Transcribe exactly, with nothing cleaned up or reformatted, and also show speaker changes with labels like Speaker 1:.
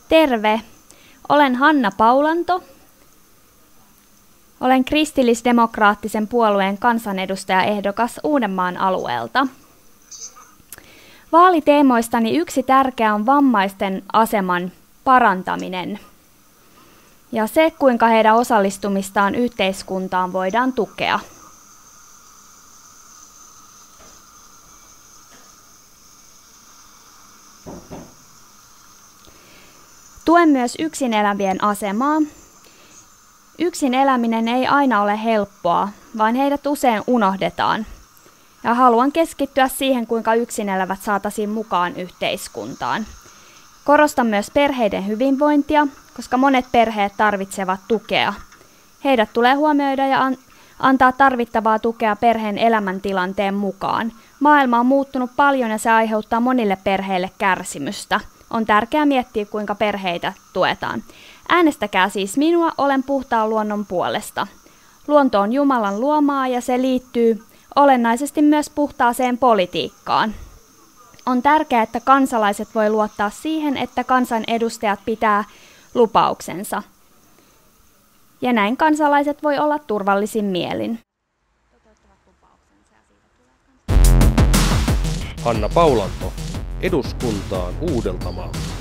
Speaker 1: Terve! Olen Hanna Paulanto. Olen kristillisdemokraattisen puolueen kansanedustajaehdokas Uudenmaan alueelta. Vaaliteemoistani yksi tärkeä on vammaisten aseman parantaminen ja se, kuinka heidän osallistumistaan yhteiskuntaan voidaan tukea. Tuen myös yksin elävien asemaa. Yksin eläminen ei aina ole helppoa, vaan heidät usein unohdetaan. Ja haluan keskittyä siihen, kuinka yksin elävät saataisiin mukaan yhteiskuntaan. Korostan myös perheiden hyvinvointia, koska monet perheet tarvitsevat tukea. Heidät tulee huomioida ja an- antaa tarvittavaa tukea perheen elämäntilanteen mukaan. Maailma on muuttunut paljon ja se aiheuttaa monille perheille kärsimystä. On tärkeää miettiä, kuinka perheitä tuetaan. Äänestäkää siis minua, olen puhtaan luonnon puolesta. Luonto on Jumalan luomaa ja se liittyy olennaisesti myös puhtaaseen politiikkaan. On tärkeää, että kansalaiset voi luottaa siihen, että kansanedustajat pitää lupauksensa. Ja näin kansalaiset voi olla turvallisin mielin.
Speaker 2: Hanna Paulanto, eduskuntaan Uudeltamaalta.